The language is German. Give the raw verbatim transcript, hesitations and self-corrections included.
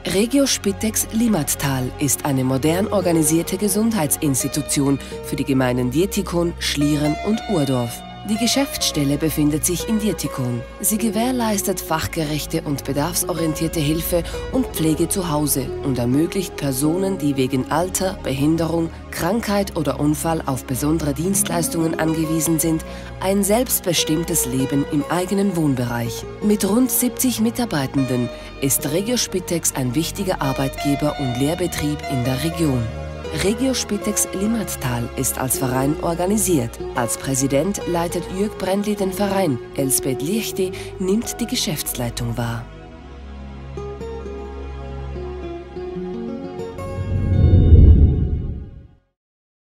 Regio Spitex Limmattal ist eine modern organisierte Gesundheitsinstitution für die Gemeinden Dietikon, Schlieren und Urdorf. Die Geschäftsstelle befindet sich in Dietikon. Sie gewährleistet fachgerechte und bedarfsorientierte Hilfe und Pflege zu Hause und ermöglicht Personen, die wegen Alter, Behinderung, Krankheit oder Unfall auf besondere Dienstleistungen angewiesen sind, ein selbstbestimmtes Leben im eigenen Wohnbereich. Mit rund siebzig Mitarbeitenden ist Regio Spitex ein wichtiger Arbeitgeber und Lehrbetrieb in der Region. Regio Spitex Limmattal ist als Verein organisiert. Als Präsident leitet Jürg Brändli den Verein. Elsbeth Liechti nimmt die Geschäftsleitung wahr.